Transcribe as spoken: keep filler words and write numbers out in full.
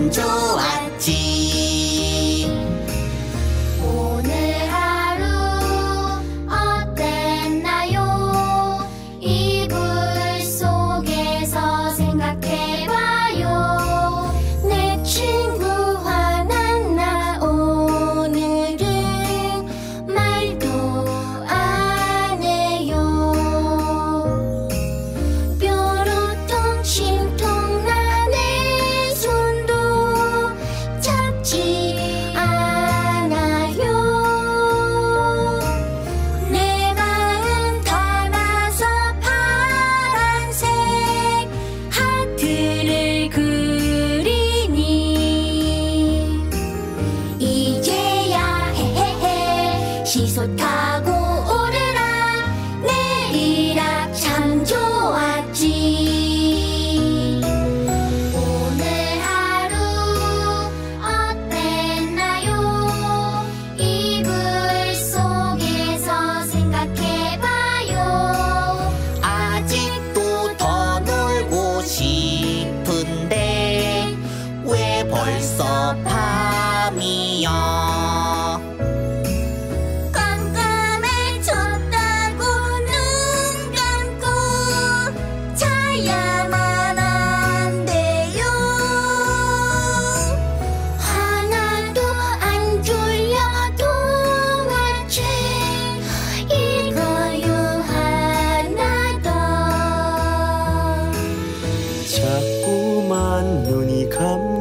참 좋았지. 오늘 하루 어땠나요? 이불 속에서 생각해봐요. 내 친구 화났나 오늘은 말도 안 해요. 뾰루통 심통 나 내 손도 잡지 않아요. 내 마음 담아서 파란색 하트를 그리니 이제야 헤헤헤 시소 타고 오르라. 내리라 참 좋았지. 오늘 하루 어땠나요? 이불 속에서 생각해봐요. 아직도 더 놀고 싶은데 왜 벌써 밤이야? 깜깜해졌다고 눈 감고 자야만 안 돼요. 하나도 안 졸려 동화책 읽어요 하나 더. 자꾸만 눈이 감